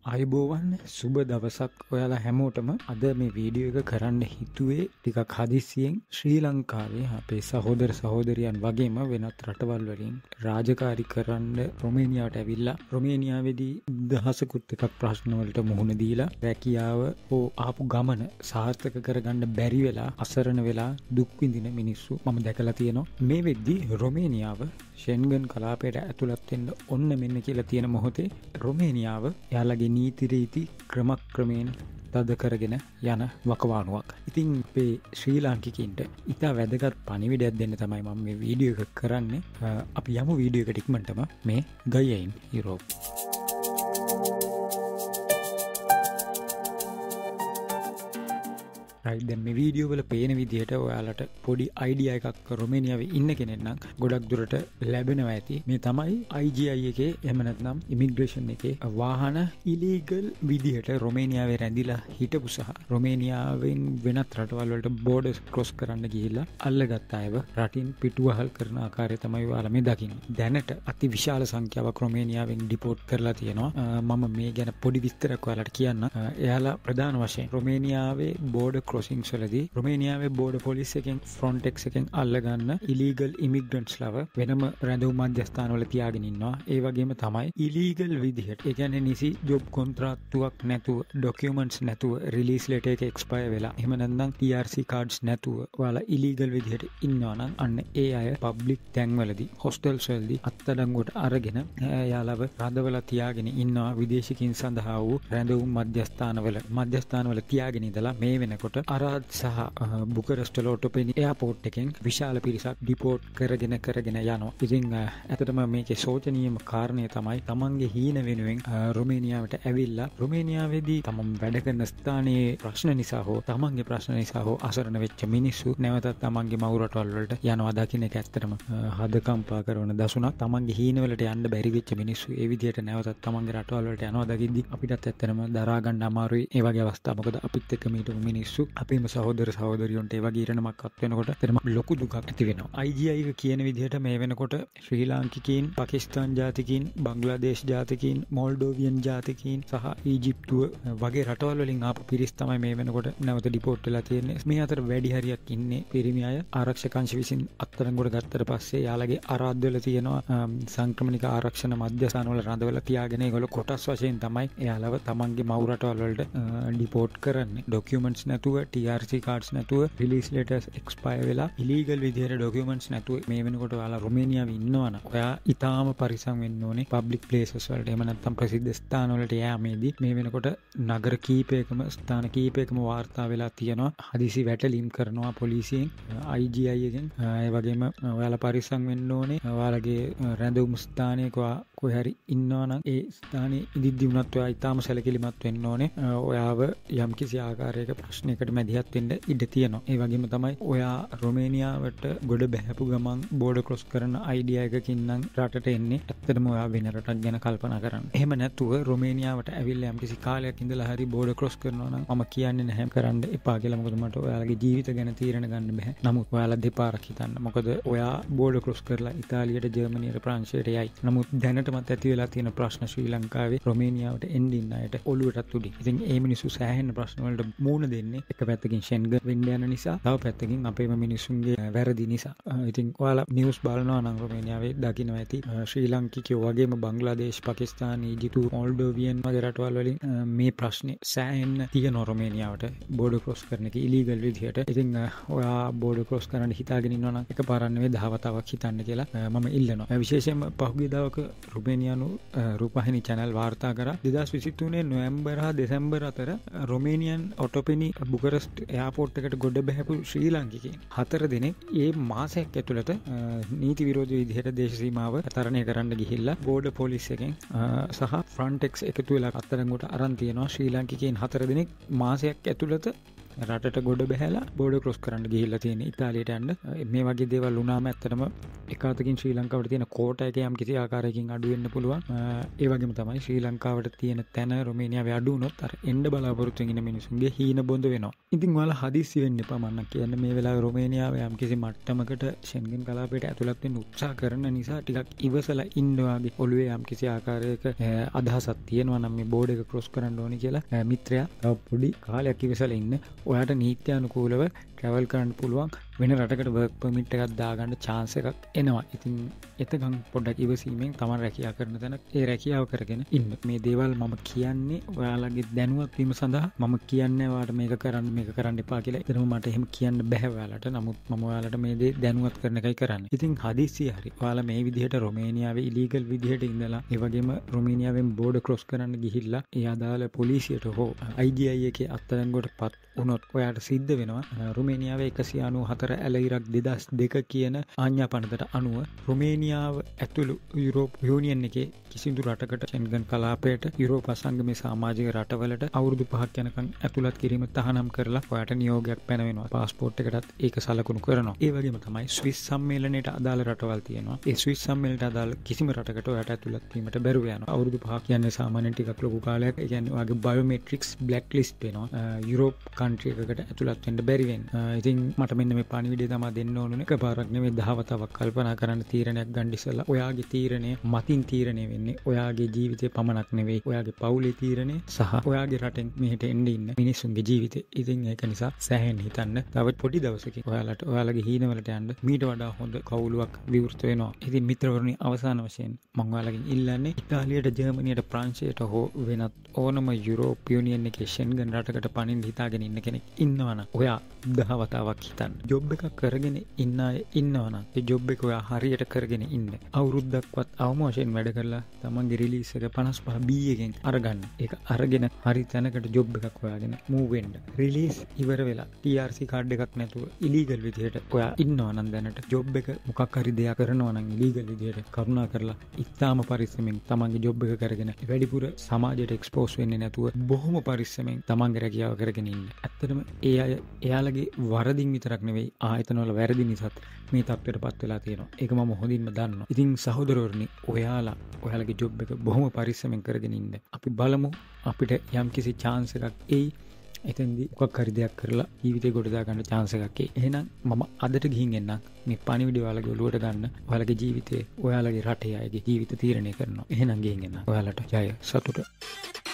අයිබෝවන් සුබ දවසක් ඔයාලා හැමෝටම අද මේ වීඩියෝ එක කරන්න හිතුවේ ටිකක් හදිසියෙන් ශ්‍රී ලංකාවේ අපේ සහෝදර සහෝදරියන් වගේම වෙනත් රටවල් වලින් රාජකාරී කරන්න රොමේනියාවට ඇවිල්ලා රොමේනියාවේදී දහසකුත් එකක් ප්‍රශ්න වලට මුහුණ දීලා රැකියාව හෝ ආපු ගමන සාර්ථක කරගන්න බැරි වෙලා අසරණ වෙලා දුක් විඳින මිනිස්සු මම දැකලා තියෙනවා. මේ වෙද්දී රොමේනියාව ෂෙන්ගන් කලාපයට ඇතුළත් වෙන්න ඔන්න මෙන්න කියලා තියෙන මොහොතේ රොමේනියාව යාළගේ නීති රීති ක්‍රමක්‍රමයෙන් තද කරගෙන යන වකවානුවක්. ඉතින් අපේ ශ්‍රී ලාංකිකයින්ට ඉතා වැදගත් පණිවිඩයක් දෙන්න තමයි මම මේ වීඩියෝ එක කරන්නේ. අපි යමු වීඩියෝ එකට ඉක්මනටම මේ ගයින් යුරෝප්. දැන් මේ වීඩියෝ වල පේන විදිහට ඔයාලට පොඩි අයිඩියා එකක් රොමේනියාවේ ඉන්න කෙනෙක් නම් ගොඩක් දුරට ලැබෙනවා ඇති. මේ තමයි IGI එකේ එහෙම නැත්නම් ඉමිග්‍රේෂන් එකේ වාහන ඉලීගල් විදිහට රොමේනියාවේ රැඳිලා හිටපු සහ රොමේනියාවෙන් වෙනත් රටවල් වලට බෝඩර්ස් ක්‍රොස් කරන්න ගිහිල්ලා අල්ලගත් අයව රටින් පිටුවහල් කරන ආකාරය තමයි ඔයාලා මේ දකින්නේ. දැනට අති විශාල සංඛ්‍යාවක් රොමේනියාවෙන් ඩිපෝට් කරලා තියෙනවා. මම මේ ගැන පොඩි විස්තරයක් ඔයාලට කියන්න. එයාලා ප්‍රධාන වශයෙන් රොමේනියාවේ බෝඩර් ක්‍රොසින්ග්ස් වලදී රොමේනියාවේ බෝඩර් පොලිස් එකෙන් ෆ්‍රොන්ටෙක්ස් එකෙන් අල්ලගන්න ඉලීගල් ඉමිග්‍රන්ට්ස් ලව වෙනම රැඳවුම් මධ්‍යස්ථාන වල තියාගෙන ඉන්නවා. ඒ වගේම තමයි ඉලීගල් විදිහට ඒ කියන්නේ නිසි ජොබ් කොන්ත්‍රාත්තුවක් නැතුව ඩොකියුමන්ට්ස් නැතුව රිලීස් ලෙටර් එක එක්ස්පයර් වෙලා එහෙම නැත්නම් TRC කාඩ්ස් නැතුව ඔයාලා ඉලීගල් විදිහට ඉන්නවා නම් අන්න ඒ අය පබ්ලික් තැන්වලදී හොස්ටල්ස් වලදී අත්අඩංගුවට අරගෙන එයාලව රඳවලා තියාගෙන ඉන්නවා. විදේශිකින් සඳහා වූ රැඳවුම් මධ්‍යස්ථානවල තියාගෙන ඉඳලා මේ වෙනකොට අරාද් සහ බුකරෙස්ට් ලෝටෝපෙනි එයාපෝට් එකෙන් විශාල පිරිසක් ඩිපෝට් කරගෙන යනවා. ඉතින් ඇත්තටම මේකේ සෝචනීයම කාරණය තමයි තමන්ගේ හීන වෙනුවෙන් රොමේනියාවට ඇවිල්ලා රොමේනියාවේදී තමන් වැඩ කරන ස්ථානයේ ප්‍රශ්න නිසා හෝ තමන්ගේ ප්‍රශ්න නිසා හෝ අසරණ වෙච්ච මිනිස්සු නැවතත් තමන්ගේ මව් රටවල් වලට යනවා දකින්න එක ඇත්තටම හදකම්පා කරන දසුණක්. තමන්ගේ හීන වලට යන්න බැරි වෙච්ච මිනිස්සු ඒ විදිහට නැවතත් තමන්ගේ රටවල් වලට යනවා දකිද්දි අපිටත් ඇත්තටම දරා ගන්න අමාරුයි ඒ වගේ අවස්ථා. මොකද අපිත් එක්ක මීටු මිනිස්සු අපේම සහෝදර සහෝදරියන්ට ඒ වගේ ඉරණමක් අත් වෙනකොට එතනම ලොකු දුකක් ඇති වෙනවා. IGI එක කියන විදිහට මේ වෙනකොට ශ්‍රී ලාංකිකයින්, පාකිස්තාන් ජාතිකයින්, බංග්ලාදේශ ජාතිකයින්, මොල්ඩෝවියන් ජාතිකයින් සහ ඊජිප්තුව වගේ රටවල් වලින් ආපු පිරිස් තමයි මේ වෙනකොට නැවත ඩිපෝට් වෙලා තියෙන්නේ. මේ අතර වැඩි හරියක් ඉන්නේ පිරිමි අය. ආරක්ෂක අංශ විසින් අත්අඩංගුවට ගත්තට පස්සේ යාළගේ අරාද්ද වල තියෙනවා සංක්‍රමණික ආරක්ෂණ මධ්‍යස්ථාන වල රඳවලා තියාගෙන ඒගොල්ලෝ කොටස් වශයෙන් තමයි එයාලව තමන්ගේ මව් රටවල් වලට ඩිපෝට් කරන්නේ. ඩොකියුමන්ට්ස් නැතුව, TRC කාඩ්ස් නැතුව, රිලීස් ලෙටර්ස් එක්ස්පයර් වෙලා ඉලීගල් විදිහට ඩොකියුමන්ට්ස් නැතුව මේ වෙනකොට ඔයාලා රොමේනියාවේ ඉන්නවනම් ඔයා ඊටාම පරිස්සම් වෙන්න ඕනේ. පබ්ලික් ප්ලේසස් වලට එහෙම නැත්නම් ප්‍රසිද්ධ ස්ථාන වලට යෑමේදී මේ වෙනකොට නගර කීපයකම ස්ථාන කීපයකම වාර්තා වෙලා තියෙනවා හදිසි වැටලීම් කරනවා පොලිසියෙන්, IGI එකෙන්. ඒ වගේම ඔයාලා පරිස්සම් වෙන්න ඕනේ. ඔයාලගේ රැඳවුම් ස්ථානයක කොහේ හරි ඉන්නවනම් ඒ ස්ථානයේ ඉදිද්දි වුණත් ඔයා ඊටාම සැලකිලිමත් වෙන්න ඕනේ. ඔයාව යම්කිසි ආකාරයක ප්‍රශ්නයකට මැදිහත් වෙන්න ඉඩ තියෙනවා. ඒ වගේම තමයි ඔයා රොමේනියාවට ගොඩ බැහැපු ගමන් බෝඩර් ක්‍රොස් කරන අයිඩියා එකකින් නම් රටට එන්නේ. ඇත්තටම ඔයා වෙන රටක් ගැන කල්පනා කරන්න. එහෙම නැතුව රොමේනියාවට ඇවිල්ලා යම්කිසි කාලයක් ඉඳලා හරි බෝඩර් ක්‍රොස් කරනවා නම් මම කියන්නේ නැහැ කරන්න එපා කියලා. මොකද මට ඔයාලගේ ජීවිත ගැන තීරණ ගන්න බෑ. නමුත් ඔයාලා දෙපාරක් හිතන්න. මොකද ඔයා බෝඩර් ක්‍රොස් කරලා ඉතාලියට, ජර්මනියට, ප්‍රංශයට යයි. නමුත් දැනටමත් ඇති වෙලා තියෙන ප්‍රශ්න ශ්‍රී ලංකාවේ රොමේනියාවට එන්න ඉන්න අයට ඔළුවටත් උඩින්. ඉතින් ඒ මිනිස්සු සෑහෙන ප්‍රශ්න වලට මුහුණ දෙන්නේ එක පැත්තකින් ෂෙන්ගන් වෙන්න යන නිසා, තව පැත්තකින් අපේම මිනිස්සුන්ගේ වැරදි නිසා. ඉතින් ඔයාලා නිවුස් බලනවා නම් රොමේනියාවේ දකින්න ඇති ශ්‍රී ලාංකිකයෝ වගේම බංග්ලාදේශ, පාකිස්තාන, ඊජිප්තු, මොල්ඩෝවියන් වගේ රටවල් වලින් මේ ප්‍රශ්නේ සෑහෙන තියෙන රොමේනියාවට බෝඩර් ක්‍රොස් කරන එක ඉලීගල් විදිහට. ඉතින් ඔයා බෝඩර් ක්‍රොස් කරන්න හිතාගෙන ඉන්නවා නම් එකපාරක් නෙවෙයි දහවතාවක් හිතන්න කියලා මම ඉල්ලනවා. විශේෂයෙන්ම පහුගිය දවසක රොමේනියානු රූපවාහිනී channel වාර්තා කරා 2023 නොවැම්බර් හා දෙසැම්බර් අතර රොමේනියන් ඔටෝපෙනි බුකරෙස්ට් එයාපෝට් එකට ගොඩ බැහැපු ශ්‍රී ලාංකිකයින් 4 දෙනෙක් ඒ මාසයක් ඇතුළත නීති විරෝධ විදිහට දේශ සීමාව තරණය කරන්න ගිහිල්ලා බෝඩර් පොලිස් එකෙන් සහ ෆ්‍රොන්ටෙක්ස් එකතු වෙලා අත්අඩංගුවට අරන් තියෙනවා. ශ්‍රී ලාංකිකයින් 4 දෙනෙක් මාසයක් ඇතුළත රටට ගොඩ බැහැලා බෝඩර් ක්‍රොස් කරන්න ගිහිල්ලා තියෙන ඉතාලියට යන්න. මේ වගේ දේවල් වුණාම ඇත්තටම එකwidehatකින් ශ්‍රී ලංකාවට තියෙන කෝටා එක යම් කිසි ආකාරයකින් අඩු වෙන්න පුළුවන්. ඒ වගේම තමයි ශ්‍රී ලංකාවට තියෙන තැන රොමේනියාවේ අඩු වුණොත් අර එන්න බලාපොරොත්තු වෙන මිනිසුන්ගේ හීන බොඳ වෙනවා. ඉතින් ඔයාලා හදිස්සි වෙන්න එපා. මම කියන්නේ මේ වෙලාවේ රොමේනියාව යම් කිසි මට්ටමකට ෂෙන්ගෙන් කලාපයට ඇතුළත් වෙන්න උත්සාහ කරන නිසා ටිකක් ඉවසලා ඉන්න වගේ ඔළුවේ යම් කිසි ආකාරයක අදහසක් තියෙනවා නම් මේ බෝඩ් එක ක්‍රොස් කරන්න ඕනි කියලා මිත්‍රයා තව පොඩි කාලයක් ඉවසලා ඉන්න. ඔයාට නීත්‍යානුකූලව ට්‍රැවල් කරන්න පුළුවන් වෙන රටකට වර්ක් පර්මිට් එකක් දාගන්න chance එකක් එනවා. ඉතින් එතකන් පොඩ්ඩක් ඉවසීමෙන් තමන් රැකියාව කරන තැන ඒ රැකියාව කරගෙන ඉන්න. මේ දේවල් මම කියන්නේ ඔයාලගේ දැනුවත් වීම සඳහා. මම කියන්නේ ඔයාලට මේක කරන්න එපා කියලා. ඒතරම මට එහෙම කියන්න බෑ ඔයාලට. නමුත් මම ඔයාලට මේ දේ දැනුවත් කරන එකයි කරන්නේ. ඉතින් හදිස්සිය හරි ඔයාලා මේ විදිහට රොමේනියාවේ ඉලීගල් විදිහට ඉඳලා ඒ වගේම රොමේනියාවෙන් බෝඩර් ක්‍රොස් කරන්න ගිහිල්ලා ඒ අදාළ පොලිසියට හෝ IGI එකේ අත්අඩංගුවටපත් වුණොත් ඔයාට සිද්ධ වෙනවා රොමේනියාවේ 194 ඇලයිරක් 2002 කියන ආඥා පනතට අනුව රොමේනියාව ඇතුළු යුරෝප් යුනියන් එකේ කිසිදු රටකට ෂෙන්ගන් කලාපයට යුරෝපා සංගමේ සමාජික රටවලට අවුරුදු 5ක් යනකම් ඇතුළත් කිරීම තහනම් කරලා ඔයාට නියෝගයක් පැනවෙනවා. පාස්පෝර්ට් එකටත් ඒක සලකුණු කරනවා. ඒ වගේම තමයි ස්විස් සම්මේලනයට අදාළ රටවල් තියෙනවා. ඒ ස්විස් සම්මේලනයට අදාළ කිසිම රටකට ඔයාට ඇතුළත් වීමට බැරුව යනවා. අවුරුදු 5ක් කියන්නේ සාමාන්‍යයෙන් ටිකක් ලොකු කාලයක්. ඒ කියන්නේ ඔයාගේ බයෝමෙට්‍රික්ස් බ්ලැක් ලිස්ට් වෙනවා. යුරෝප් කන්ට්‍රි එකකට ඇතුළත් වෙන්න බැරි වෙනවා. ඉතින් මට මෙන්න මේ පණිවිඩය තමයි දෙන්න ඕනේ. එකපාරක් නෙමෙයි 10 වතාවක් කල්පනා කරන්න තීරණයක් ගන්න ඉස්සෙල්ලා ඔයාගේ තීරණය මතින් තීරණය වෙන්නේ ඔයාගේ ජීවිතේ පමණක් නෙවෙයි ඔයාගේ පවුලේ තීරණය සහ ඔයාගේ රටෙන් මෙහෙට එන්න ඉන්න මිනිස්සුන්ගේ ජීවිතේ. ඉතින් ඒක නිසා සෑහෙන්න හිතන්න. තව පොඩි දවසකින් ඔයාලට ඔයාලගේ හීනවලට යන්න මීට වඩා හොඳ කවුලුවක් විවෘත වෙනවා. ඉතින් මිත්‍රවරුනි අවසාන වශයෙන් මම ඔයාලගෙන් ඉල්ලන්නේ ඉතාලියට, ජර්මනියට, ප්‍රංශයට හෝ වෙනත් ඕනම යුරෝප් යුනියන් එකේ ෂෙන්ගන් රටකට පනින්න හිතාගෙන ඉන්න කෙනෙක් ඉන්නවනම් ඔයා 10 වතාවක් හිතන්න. ජොබ් එකක් කරගෙන ඉන්න අය ඉන්නවනම් ඒ ජොබ් එක ඔයා හරියට කරගෙන ඉන්න. අවුරුද්දක්වත් අවම වශයෙන් වැඩ කරලා තමන්ගේ රිලීස් එක 55 B එකෙන් අරගන්න. ඒක අරගෙන හරි තැනකට ජොබ් එකක් හොයාගෙන මූව් වෙන්න. රිලීස් ඉවර වෙලා TRC කාඩ් එකක් නැතුව ඉලීගල් විදිහට ඔයා ඉන්නවා නම් දැනට ජොබ් එක මොකක් හරි දෙයක් කරනවා නම් ඉලීගල් විදිහට කරුණා කරලා ඉතාම පරිස්සමෙන් තමන්ගේ ජොබ් එක කරගෙන වැඩිපුර සමාජයට එක්ස්පෝස් වෙන්නේ නැතුව බොහොම පරිස්සමෙන් තමන්ගේ රැකියාව කරගෙන ඉන්න. ඇත්තටම ඒ අය එයාලගේ වරදින් විතරක් නෙවෙයි ආයතනවල වැරදි නිසාත් මේ තත්ත්වයටපත් වෙලා තියෙනවා. ඒක මම හොඳින්ම දන්නවා. ඉතින් සහෝදරවරුනි ඔයාලගේ ජොබ් එක බොහොම පරිස්සමෙන් කරගෙන ඉන්න. අපි බලමු අපිට යම්කිසි chance එකක් එයි. එතෙන්දී මොකක් හරි දෙයක් කරලා ජීවිතේ ගොඩ දා ගන්න chance එකක් එයි. එහෙනම් මම අදට ගිහින් එන්නම්. මේ පණිවිඩය ඔයාලගේ ඔළුවට ගන්න. ඔයාලගේ ජීවිතේ ඔයාලගේ රටේ අයගේ ජීවිත තීරණය කරනවා. එහෙනම් ගිහින් එන්න. ඔයාලට ජය සතුට.